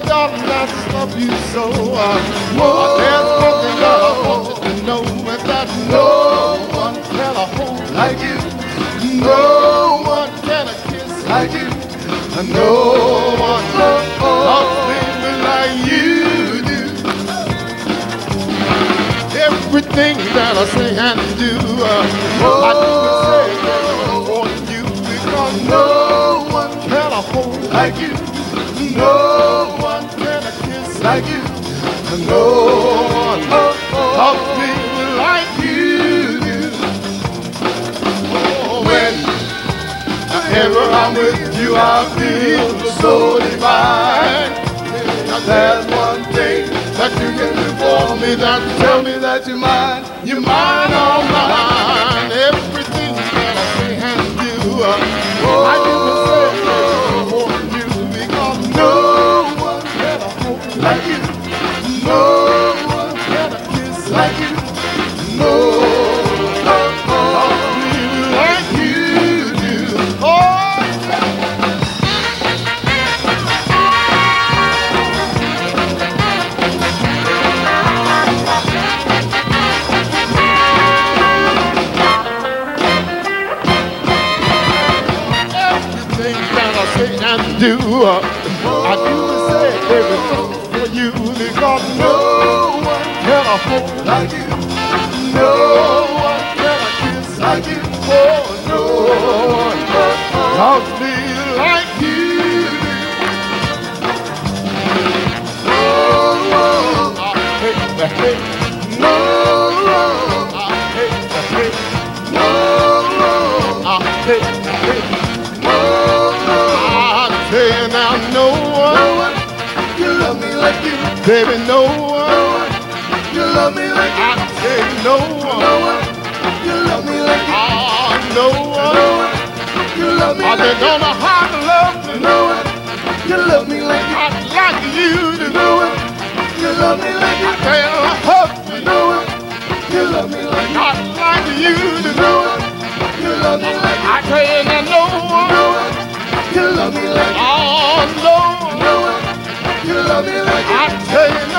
darling, I love you so. There's one thing that I want you to know, and that no one can hold like you. No one can kiss like you. And no one loves me like you do. Everything that I say and do, I do and say for you, because no one can hold like you. No one can kiss like you. And no one loves me like you do. Whenever I'm with you, I feel so divine. Now there's one thing that you can do for me, that tell me that you're mine. You're mine, all mine. Everything that I say and do, I do and say for you, because no one can hold like you. No one can kiss like you. No one loves me like you do. And do, I do and say everything for you, because no one can hold like you. No one can kiss like you. Oh, no one loves me like you do. Oh, I hate the hate. No, I hate the hate. No, I hate the hate. Hey, now no one you love me like you, baby. No one you love me like you. I say no one you love me like you. No one you love me like you. I don't know how to love me. No one you love me like you. I like you to know it. You love me like you. I tell husband, no one you love me like you. I like you to know it. You love me like you. I tell you now, no one. You love me like you. Oh, no, you love me like you. I tell you no.